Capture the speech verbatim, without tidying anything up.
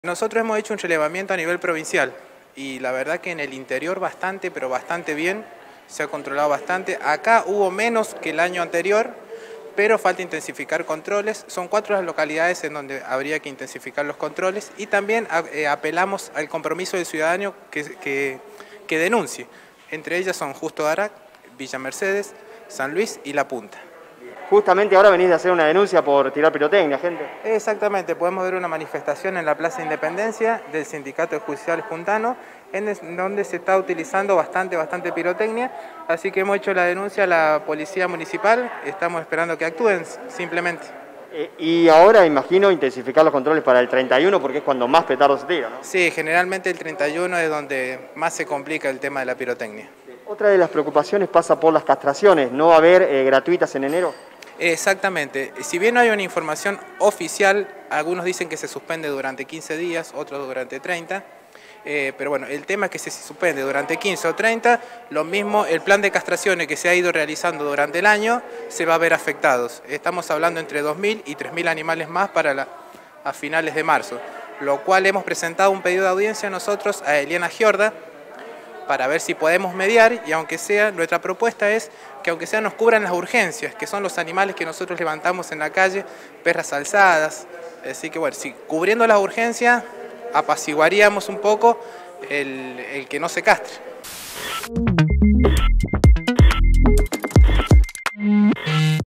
Nosotros hemos hecho un relevamiento a nivel provincial y la verdad que en el interior bastante, pero bastante bien, se ha controlado bastante. Acá hubo menos que el año anterior, pero falta intensificar controles. Son cuatro las localidades en donde habría que intensificar los controles y también eh, apelamos al compromiso del ciudadano que, que, que denuncie. Entre ellas son Justo Darac, Villa Mercedes, San Luis y La Punta. Justamente ahora venís de hacer una denuncia por tirar pirotecnia, gente. Exactamente, podemos ver una manifestación en la Plaza Independencia del Sindicato de Judiciales Puntanos, en donde se está utilizando bastante, bastante pirotecnia, así que hemos hecho la denuncia a la Policía Municipal, estamos esperando que actúen simplemente. Eh, y ahora imagino intensificar los controles para el treinta y uno porque es cuando más petardos se tira, ¿no? Sí, generalmente el treinta y uno es donde más se complica el tema de la pirotecnia. Otra de las preocupaciones pasa por las castraciones, ¿no va a haber eh, gratuitas en enero? Exactamente, si bien no hay una información oficial, algunos dicen que se suspende durante quince días, otros durante treinta, eh, pero bueno, el tema es que si se suspende durante quince o treinta, lo mismo el plan de castraciones que se ha ido realizando durante el año se va a ver afectados. Estamos hablando entre dos mil y tres mil animales más para la, a finales de marzo, lo cual hemos presentado un pedido de audiencia nosotros a Eliana Giorda, para ver si podemos mediar y aunque sea, nuestra propuesta es que aunque sea nos cubran las urgencias, que son los animales que nosotros levantamos en la calle, perras alzadas, así que bueno, si cubriendo las urgencias apaciguaríamos un poco el, el que no se castre.